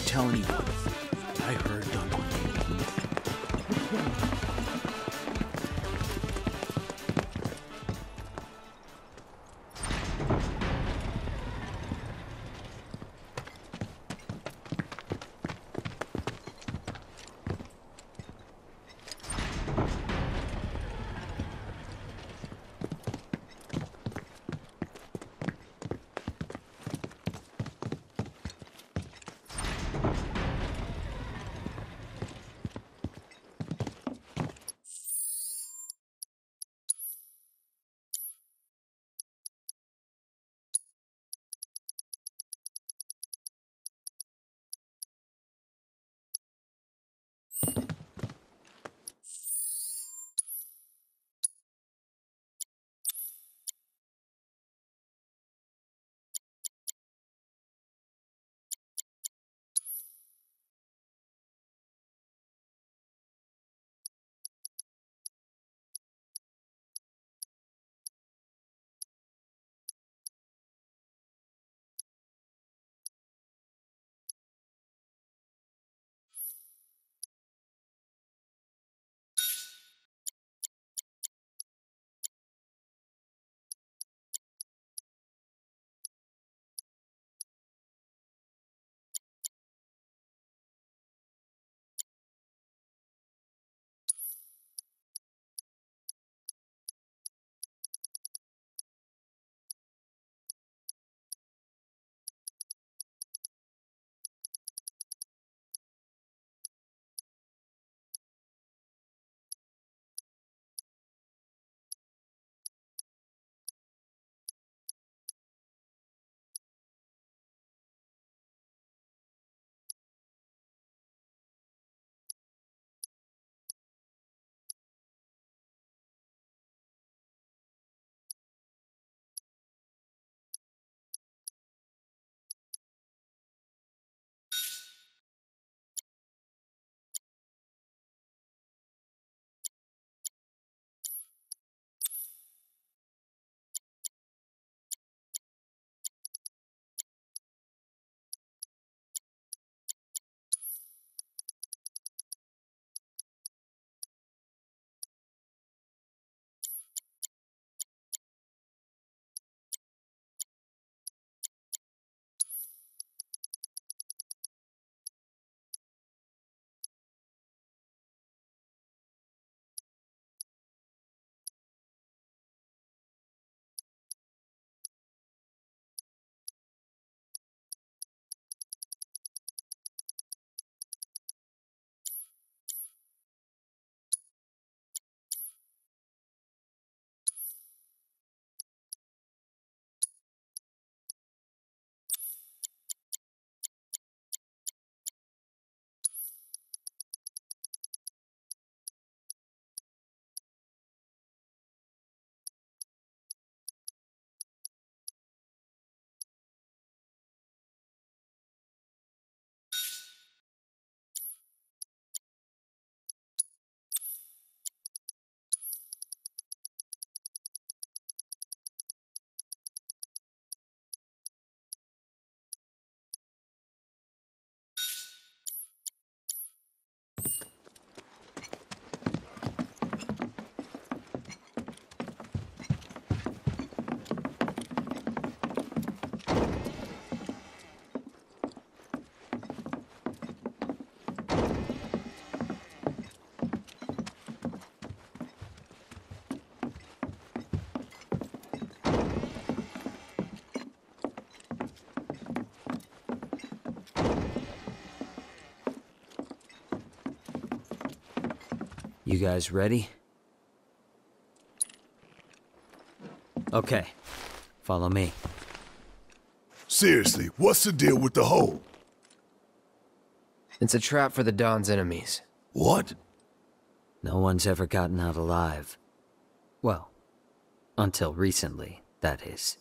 tell anyone. I heard Duncan. You guys ready? Okay, follow me. Seriously, what's the deal with the hole? It's a trap for the Dawn's enemies. What? No one's ever gotten out alive. Well, until recently, that is.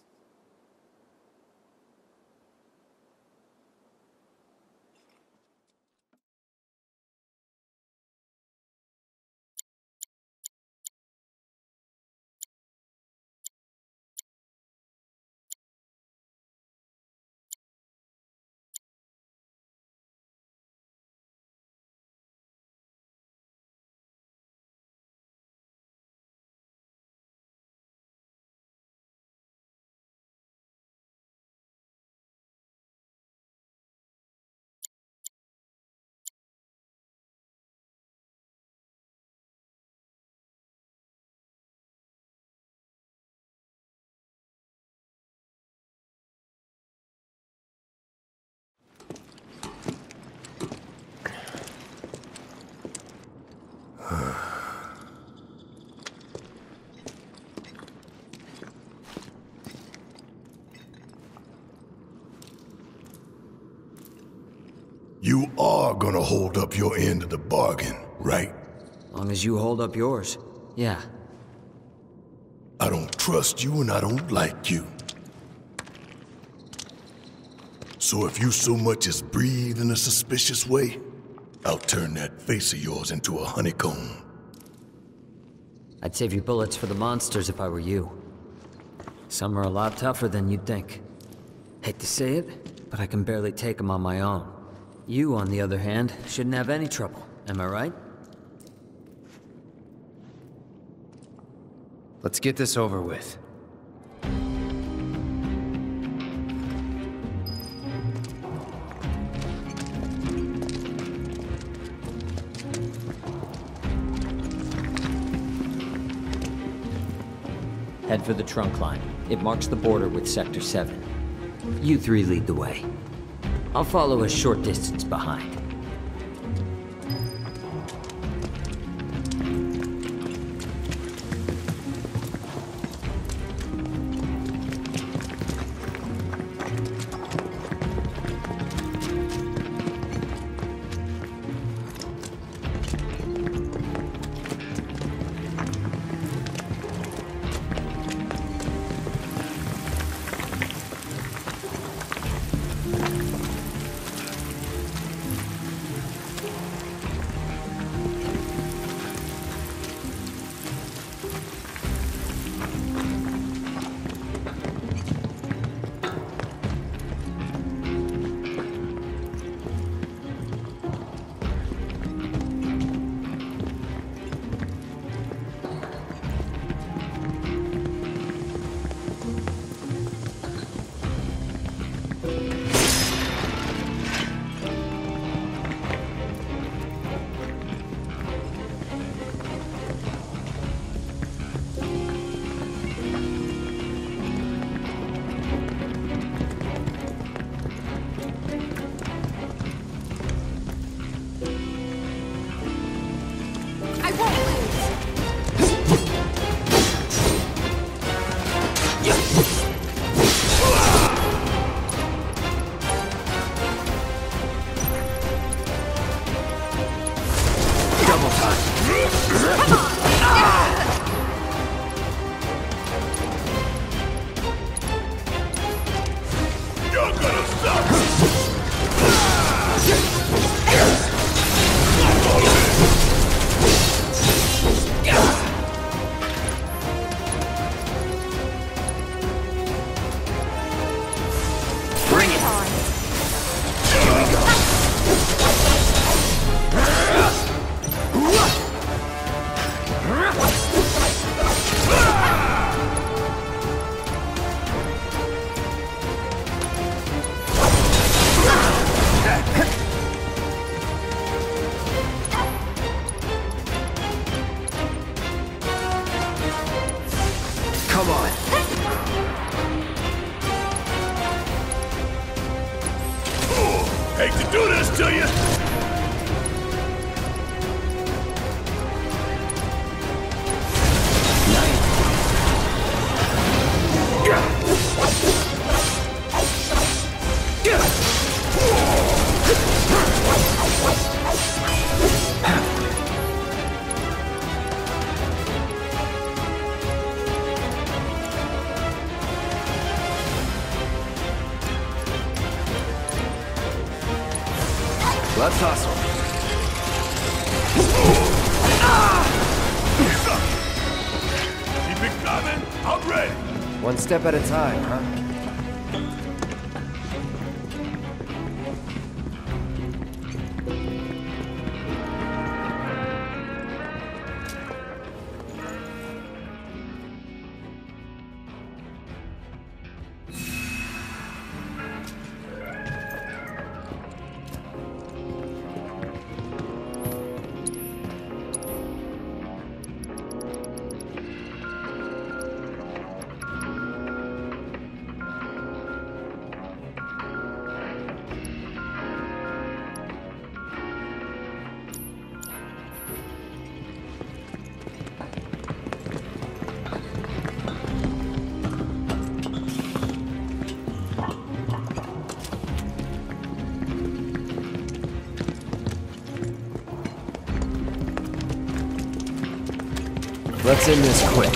gonna hold up your end of the bargain, right? Long as you hold up yours. Yeah. I don't trust you and I don't like you. So if you so much as breathe in a suspicious way, I'll turn that face of yours into a honeycomb. I'd save your bullets for the monsters if I were you. Some are a lot tougher than you'd think. Hate to say it, but I can barely take them on my own. You, on the other hand, shouldn't have any trouble. Am I right? Let's get this over with. Head for the trunk line. It marks the border with Sector 7. You three lead the way. I'll follow a short distance behind. Come on. Hate to do this to you. Let's hustle. Keep it coming. I'm ready. One step at a time, huh? Let's end this quick.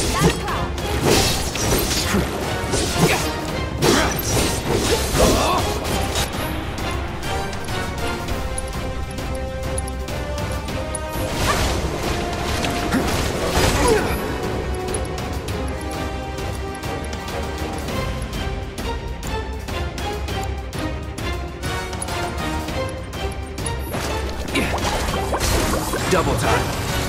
Double time.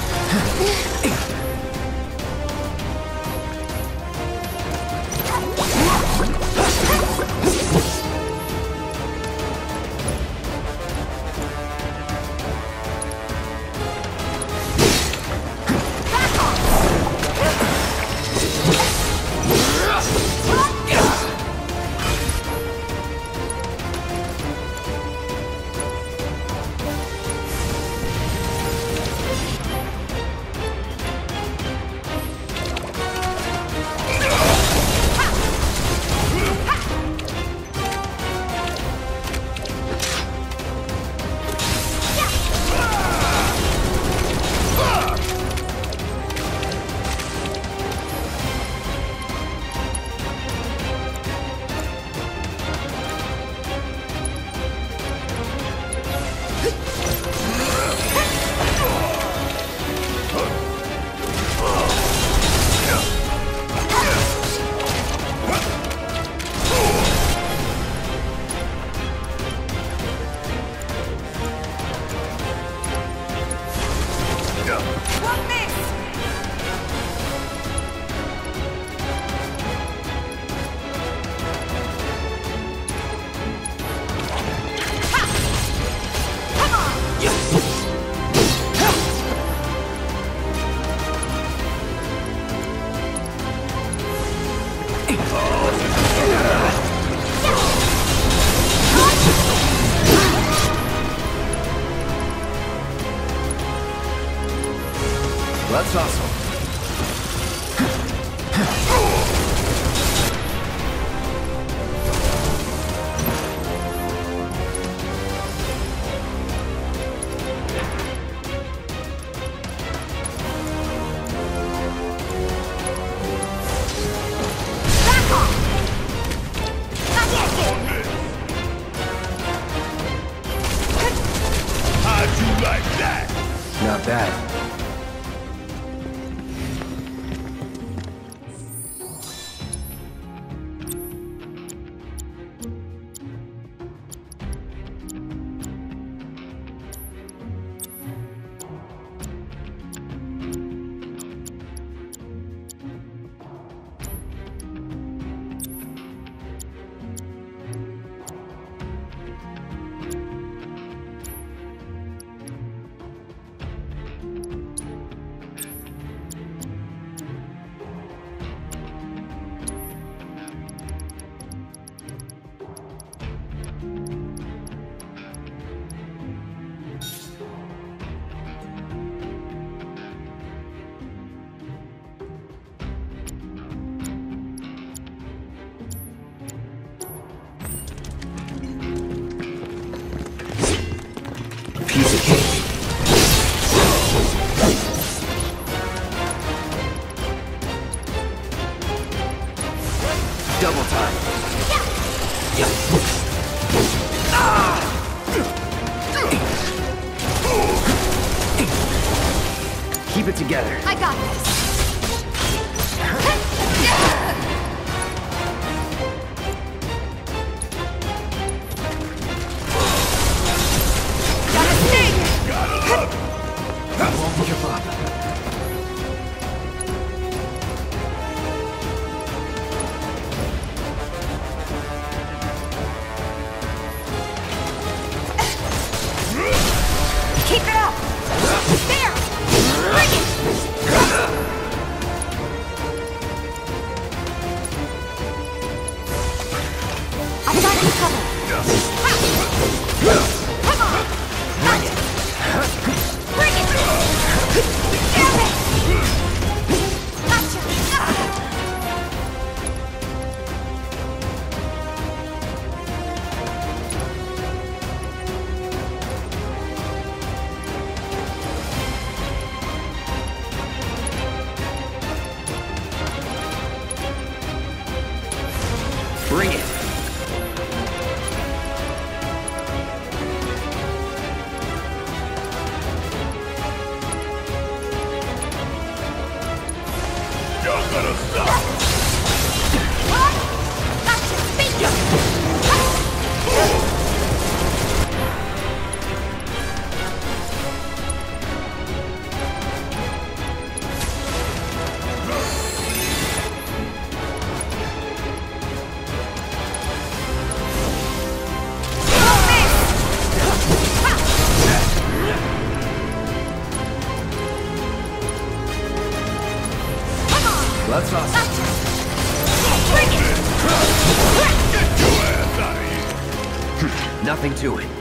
Let's hustle. How'd you like that? Not bad. Piece of cake. Double time. Keep it together. I got this. Got a snake! I won't give up. Keep it up! There! Bring it! Let's hustle. Gotcha. Bring it. Get your ass out of here! Nothing to it.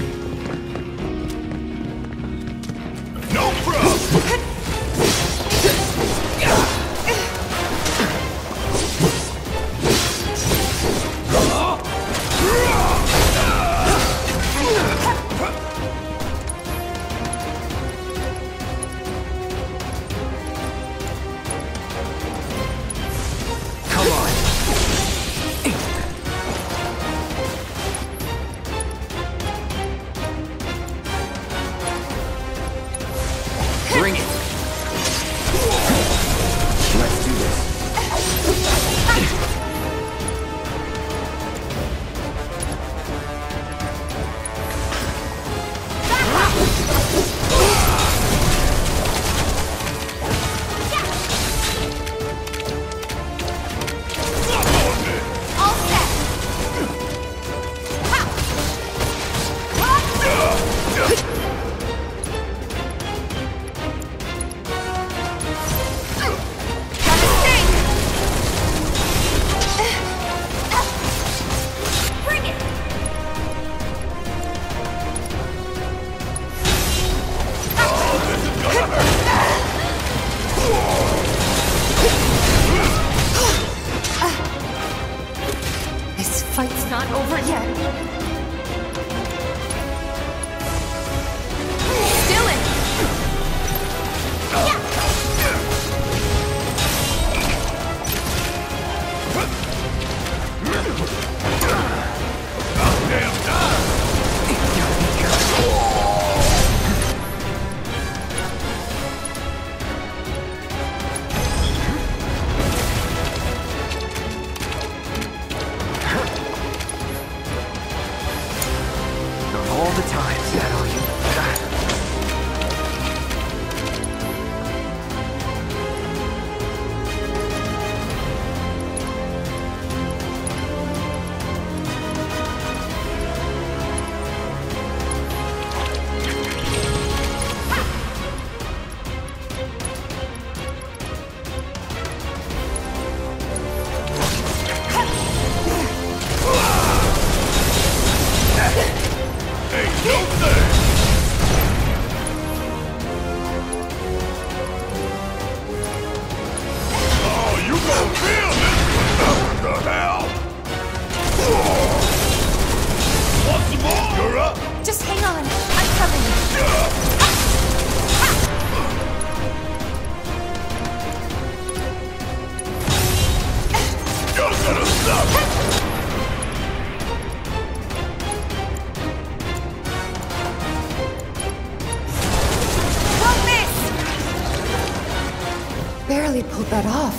No problem! Come on. Bring it. Let's do this. All set. Ha. Gotta sting. Bring it. This fight's not over yet. Still in. Of all the times that all you... Ain't no thing! Oh, you gon' feel this! What the hell? Want some more? You're up! Just hang on. I'm coming. You're gonna stop! Don't miss. Barely pulled that off.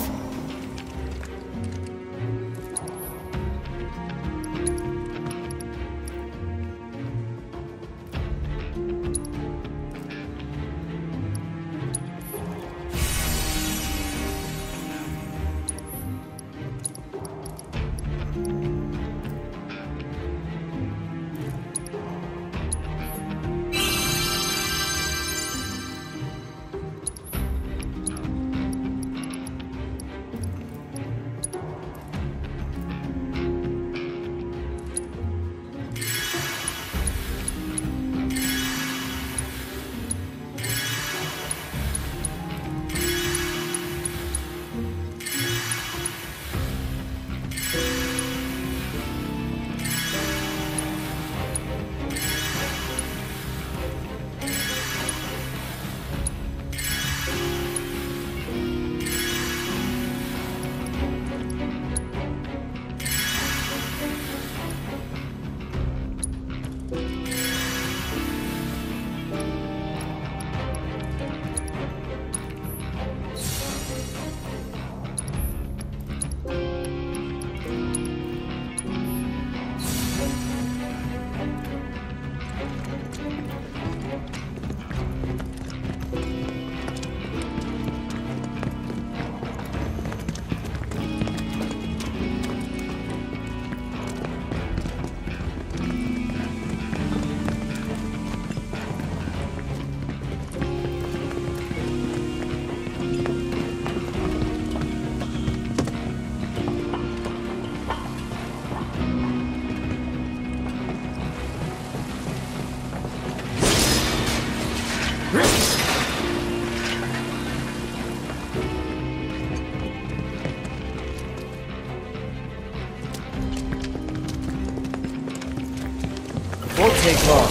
take long.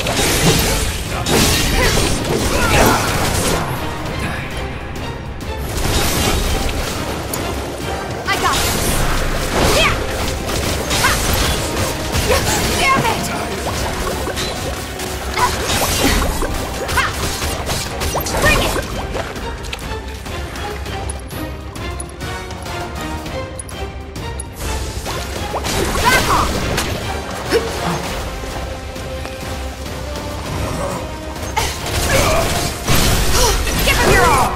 I got this. Yeah. Ha. Damn it! Ha. Bring it! Back off! Give him your all!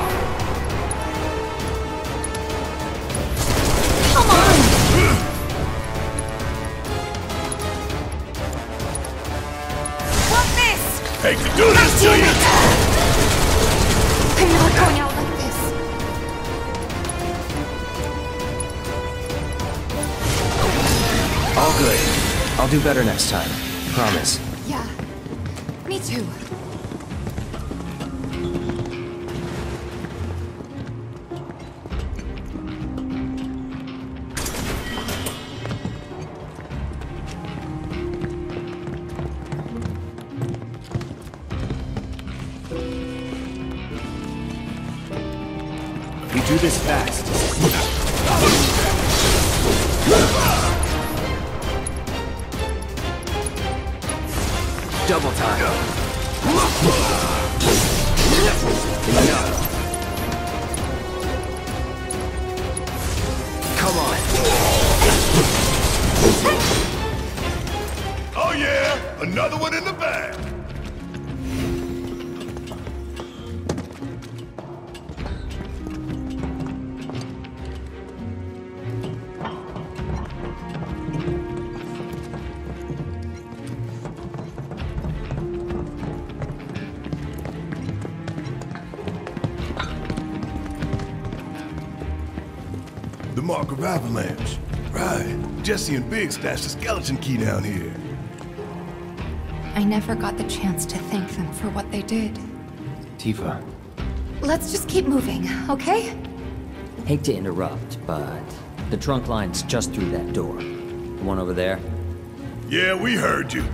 Come on! Want this? Hate to do this to you! I'm not going out like this. All good. I'll do better next time. Promise. Yeah, me too. We do this fast. Double time. Enough. Come on. Oh yeah, another one in the bag. The mark of Avalanche. Right. Jesse and Big stashed a skeleton key down here. I never got the chance to thank them for what they did. Tifa. Let's just keep moving, okay? Hate to interrupt, but the trunk line's just through that door. The one over there? Yeah, we heard you.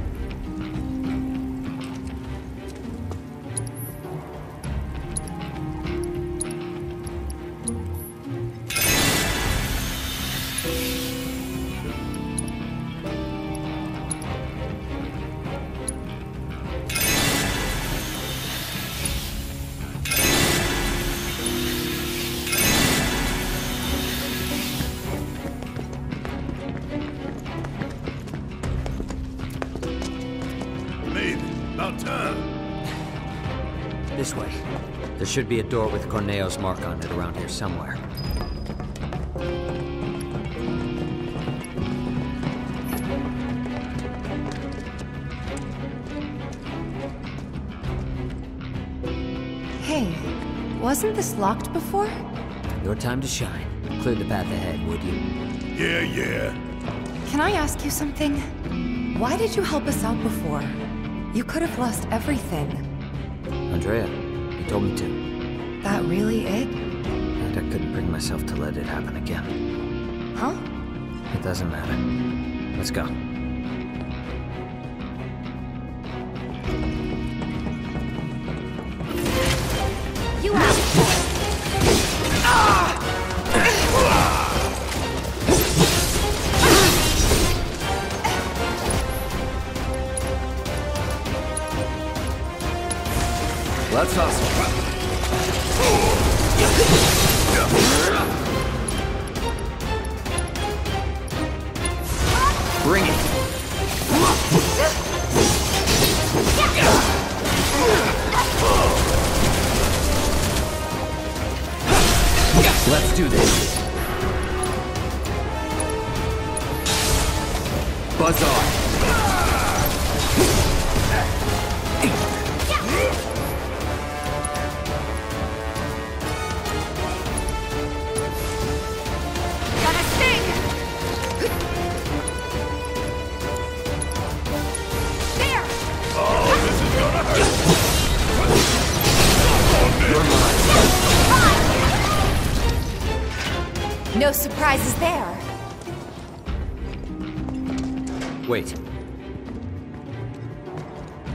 About time. This way. There should be a door with Corneo's mark on it around here somewhere. Hey, wasn't this locked before? Your time to shine. Clear the path ahead, would you? Yeah. Can I ask you something? Why did you help us out before? You could have lost everything. Andrea, you told me to. That really it? And I couldn't bring myself to let it happen again. Huh? It doesn't matter. Let's go. You out! Let's hustle. Bring it. Let's do this. Buzz on. No surprises there. Wait.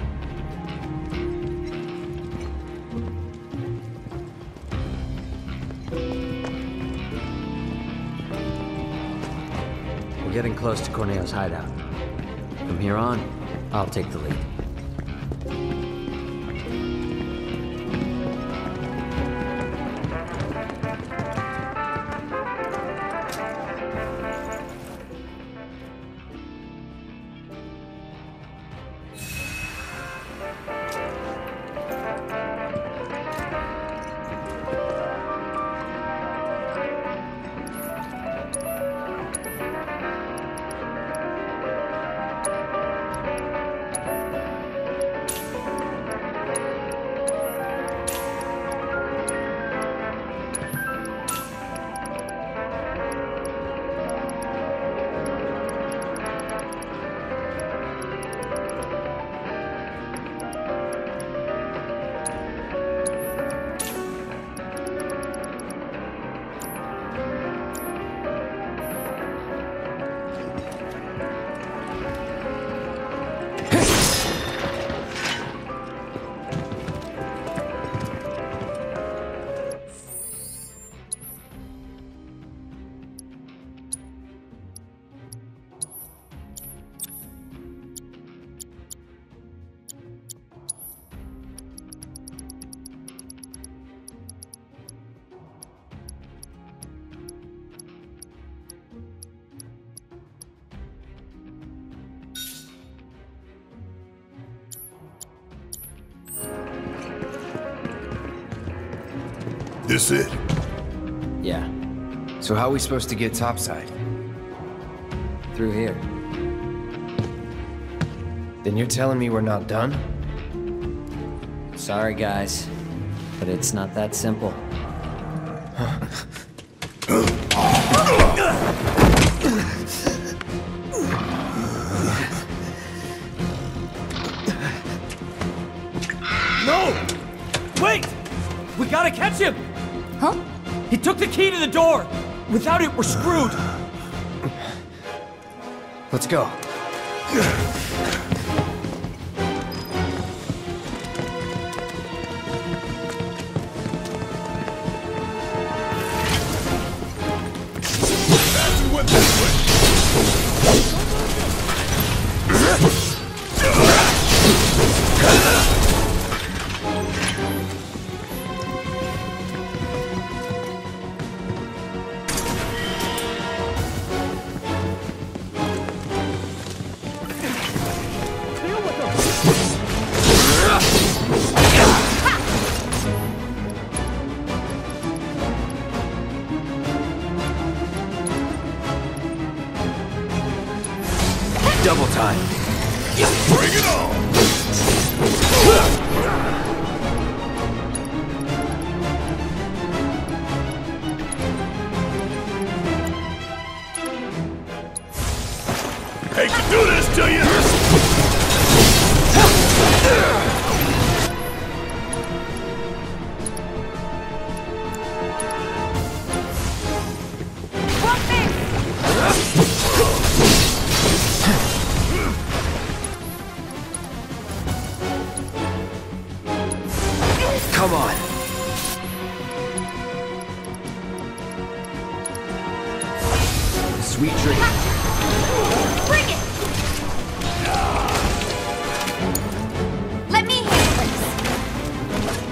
We're getting close to Corneo's hideout. From here on, I'll take the lead. This it? Yeah. So how are we supposed to get topside? Through here. Then you're telling me we're not done? Sorry, guys, but it's not that simple. No! Wait! We gotta catch him! Huh? He took the key to the door! Without it, we're screwed! Let's go. Double time. Bring it on! Hate to do this to you! Come on. Sweet dream. Bring it! Let me handle this.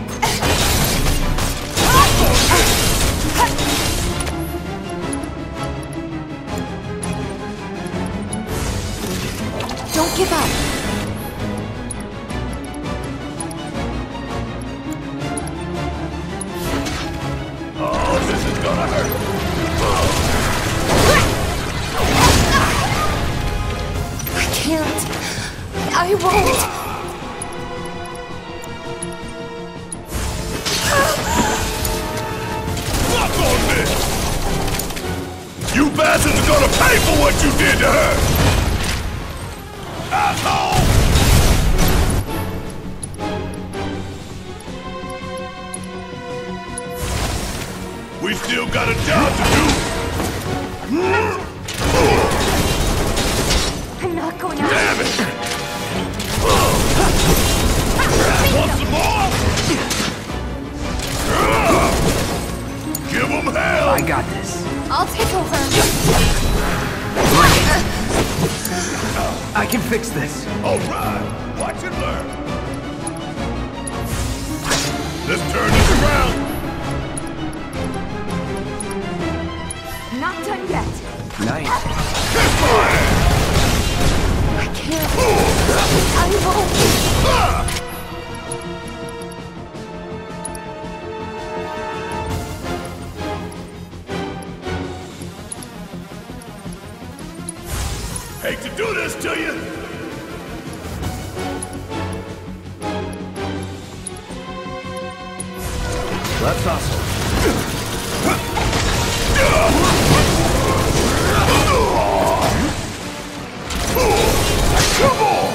Don't give up. Oh, this is gonna hurt. I can't. I won't. Fuck on this! You bastards are gonna pay for what you did to her! Asshole! We still got a job to do! I'm not going out. Damn it! Want some more? Give them hell! I got this. I'll take over. I can fix this. All right, watch and learn. Let's turn this around. Not done yet. Nice. I can't. I won't. Hate to do this to you. Left hustle. Come on!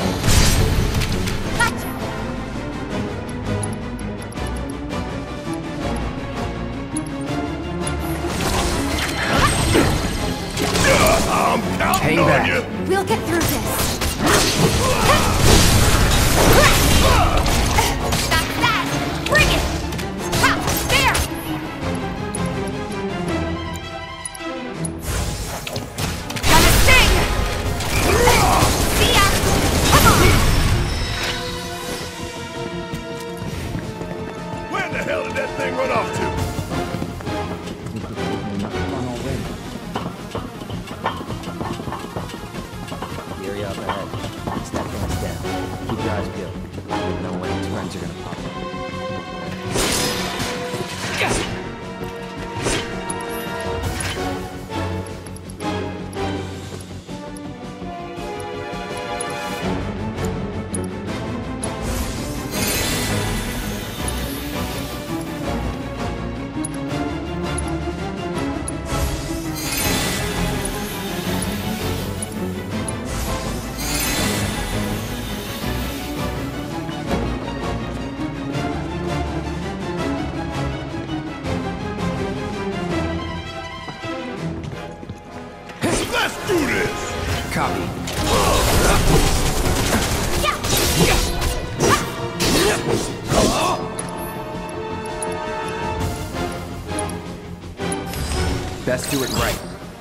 I'm counting Hang on back. you. We'll get through this. That's that! Bring it! Ha! There! Gonna sting! See ya! Come on! Where the hell did that thing run off to? Fury up ahead. Step things down. Keep your eyes peeled. You never know when its friends are gonna pop up. Let's do this! Copy. Best do it right.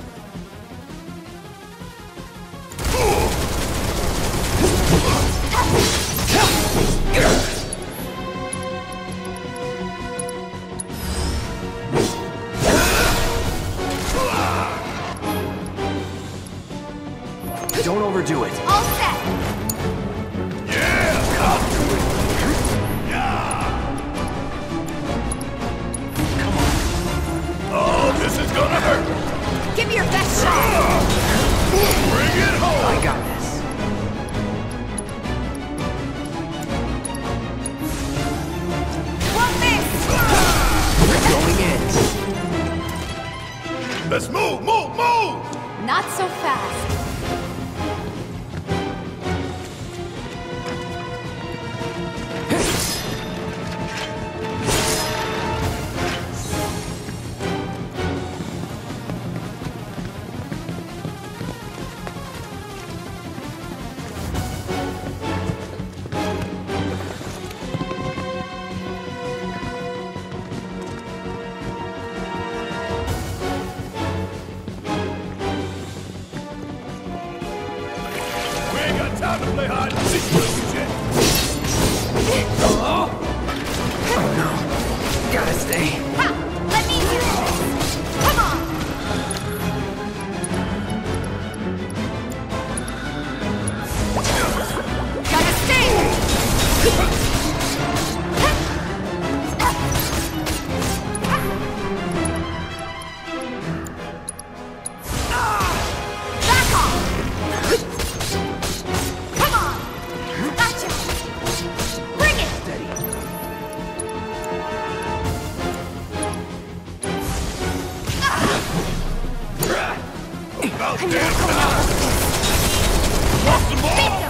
Don't overdo it. All set! Yeah! I'll do it! Yeah! Come on. Oh, this is gonna hurt! Give me your best shot! Bring it home! I got this. Want this! Going in. Let's move, move, move! Not so fast. We ain't got time to play hide and seek with you, Jack. Oh no. Gotta stay. Ha! Let me do this! Come on! Gotta stay! Back off! Come on! Gotcha! Bring it! Steady. About I'm damn not coming out time! of this! Want some more? Bingo!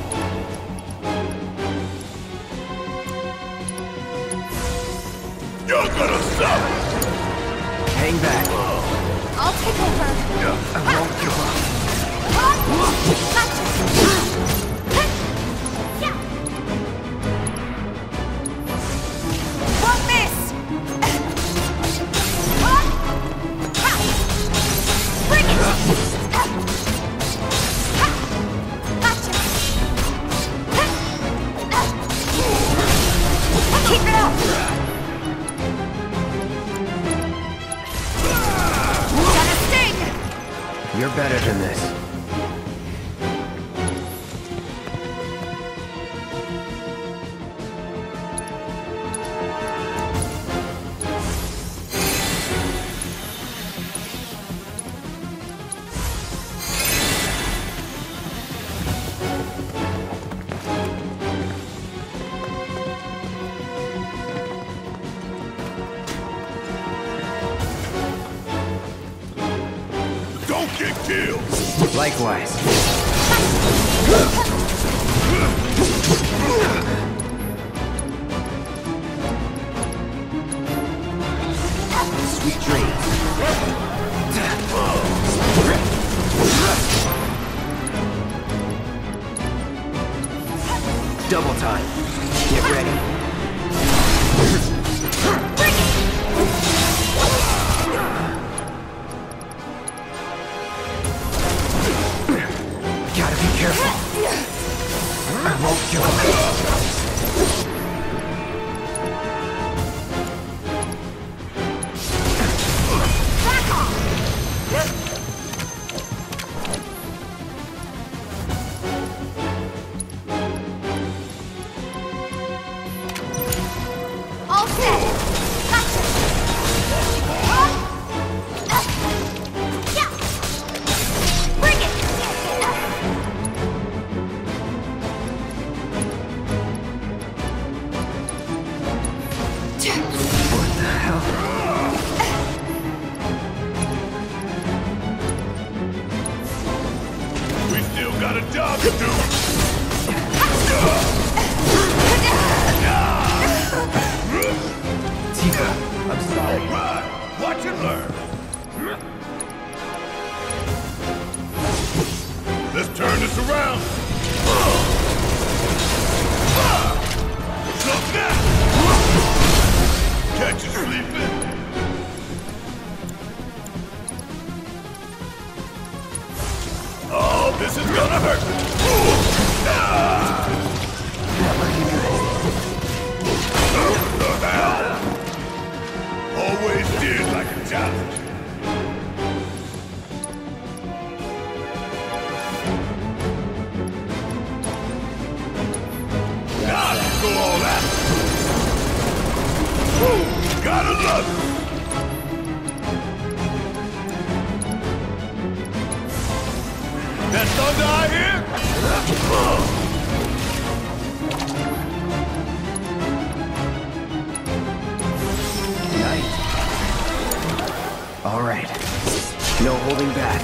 You're gonna stop! Hang back. I'll take over! I won't give up. Gotcha! Yeah! Want this! Bring it! You're better than this. Don't get killed! Likewise. Sweet dreams. Double time. Get ready. Gotta be careful. I won't kill him. All set! Bring it! What the hell? We still got a job to do! Tifa, I'm sorry. Right, watch and learn! Let's turn this around! Look now! Catch you sleeping! Oh, this is gonna hurt! The hell? Always did like a challenge. Not go all out. Woo, gotta love it. That thunder I hear? Night. All right. No holding back.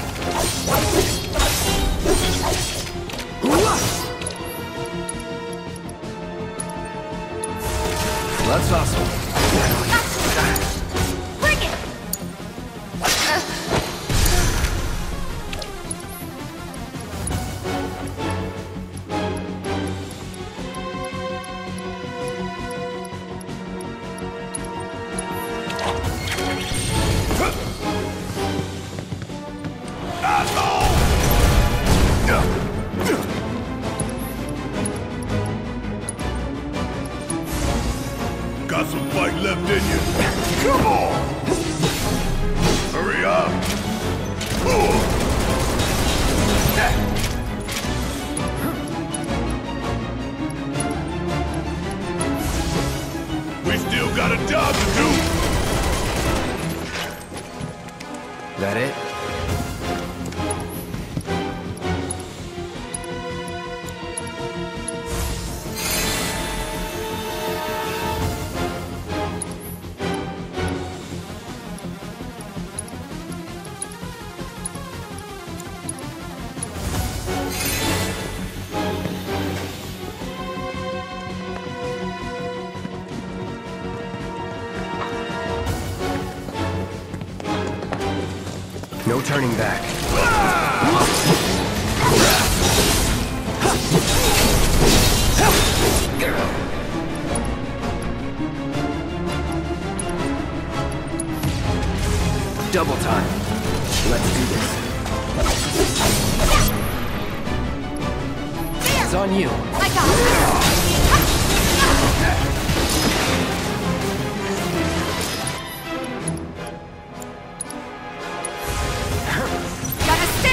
Let's hustle. Bring it! Got some fight left in you. Come on! Hurry up! We still got a job to do. That it? No turning back. Double time. Let's do this. It's on you. I got it! Gotta stay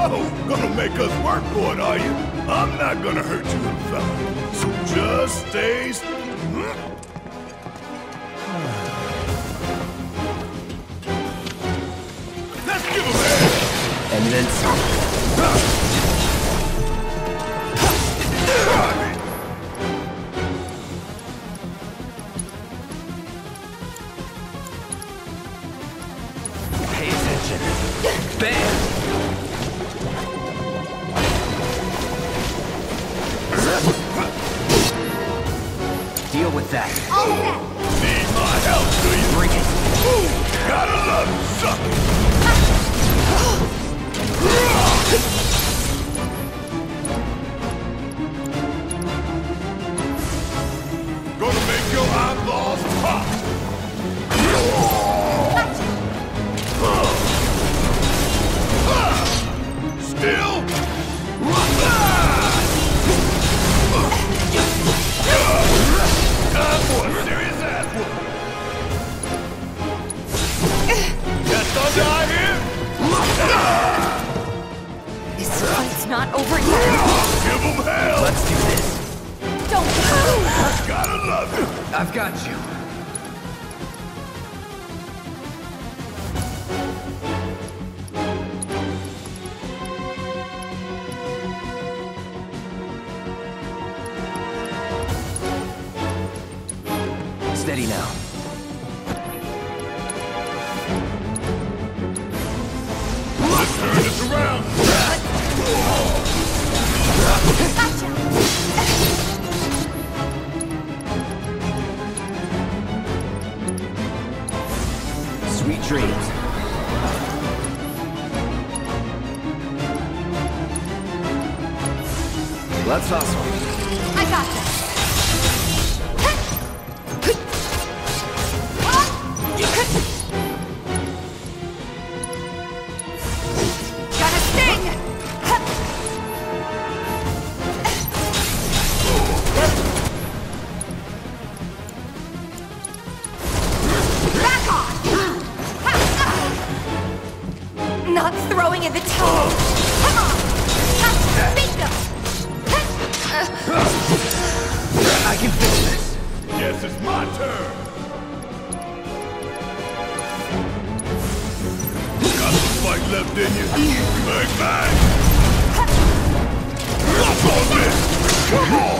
Oh, gonna make us work for it, are you? I'm not gonna hurt you, little fella. So just stay... Let's give him hell! And then some. Pay attention. Bam! Deal with that. All set. Need my help, do you? Bring it. Ooh, gotta love it, suck it! Gonna make your eyeballs pop! Still? Time for a serious ass whooping. Got thunder out here? This fight's not over yet. Give them hell! Let's do this. Don't move! Gotta love it! I've got you. Steady now. Let's turn this around! Sweet dreams. Let's hustle. I got this. Got a sting! Back off. Not throwing in the towel! Come on. Bingo. I can fix this. Guess it's my turn! Got some fight left in you? Bang, bang! Up on this! Come on!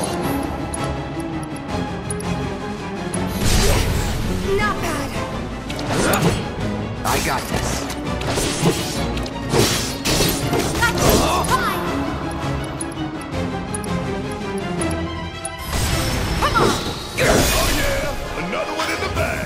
Not bad. I got this. Fine. Come on. Oh yeah! Another one in the bag!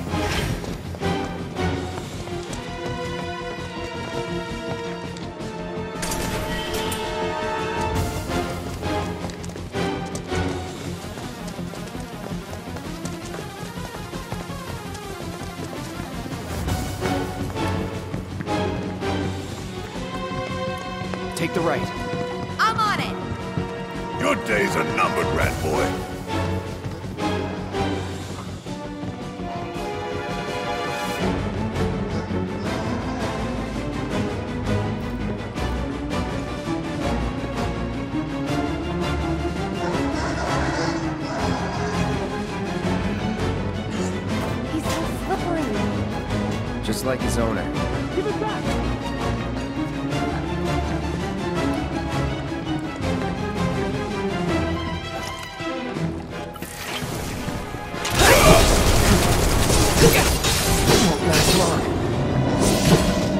Take the right. I'm on it. Your days are numbered, rat boy. He's so slippery. Just like his owner. Won't last long.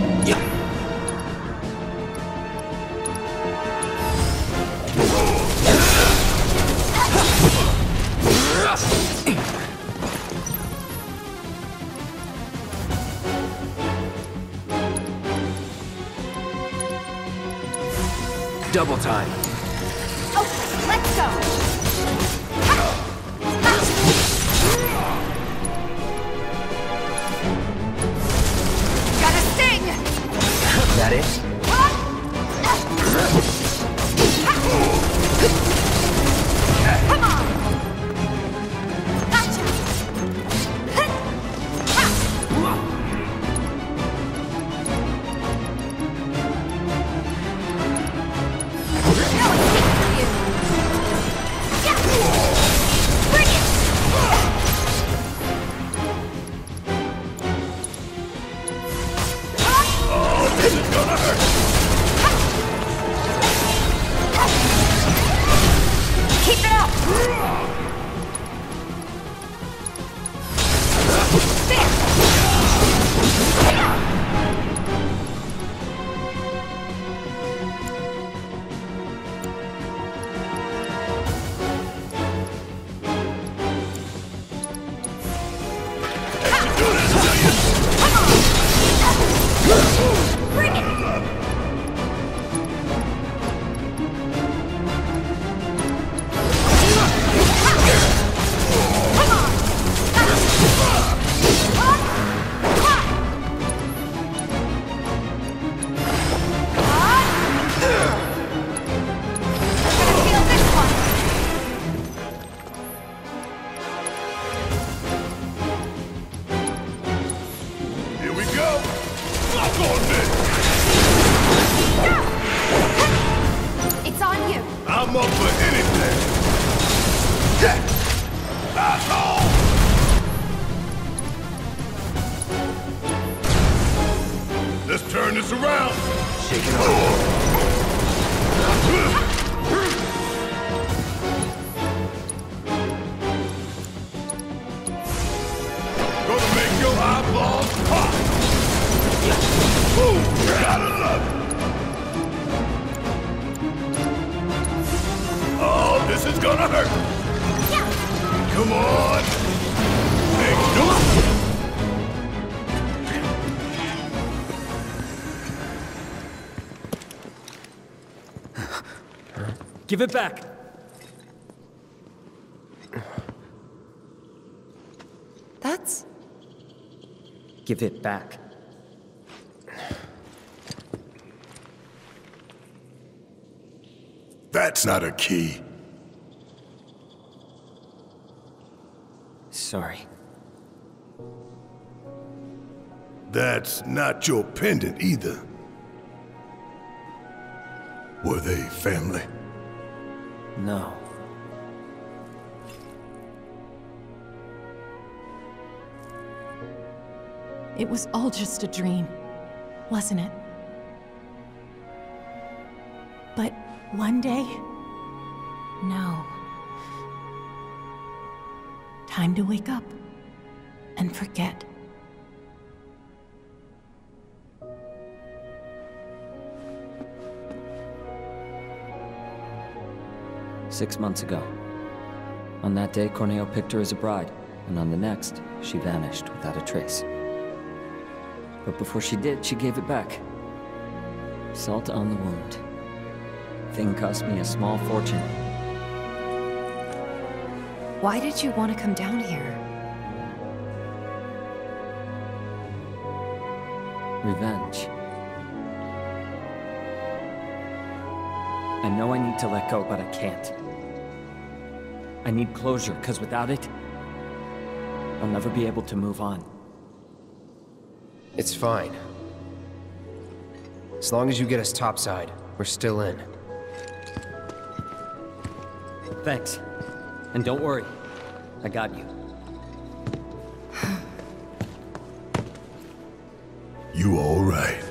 Double time. Okay, let's go. Got a sting! That it? Come on. Gotcha. us around! Shake it off. Gonna make your eyeballs pop! Ooh, gotta love it! Oh, this is gonna hurt! Come on! Make no... Give it back! That's... Give it back. That's not a key. Sorry. That's not your pendant either. Were they family? No. It was all just a dream, wasn't it? But one day, no. Time to wake up and forget. "6 months ago. On that day, Corneo picked her as a bride, and on the next, she vanished without a trace. But before she did, she gave it back. Salt on the wound. Thing cost me a small fortune. Why did you want to come down here? Revenge. I know I need to let go, but I can't. I need closure, because without it, I'll never be able to move on. It's fine. As long as you get us topside, we're still in. Thanks. And don't worry. I got you. You all right?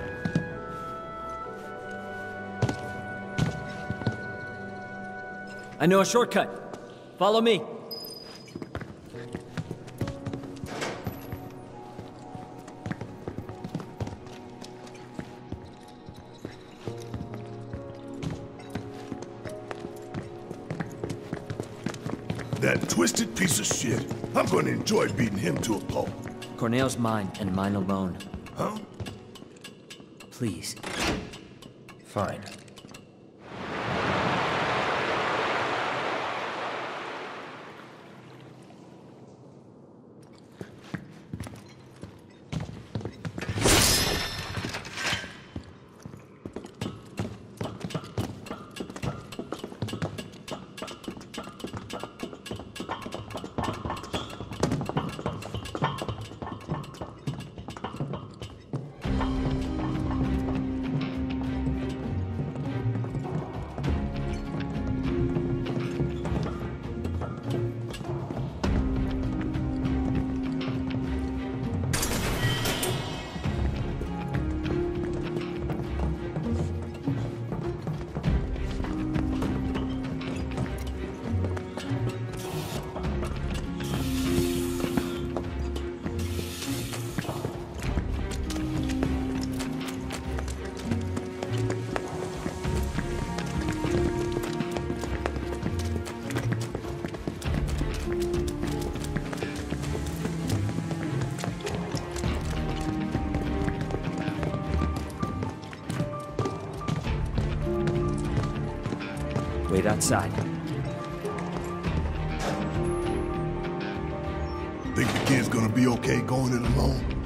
I know a shortcut. Follow me. That twisted piece of shit. I'm gonna enjoy beating him to a pulp. Corneo's mine, and mine alone. Huh? Please. Fine. Wait outside. Think the kid's gonna be okay going it alone?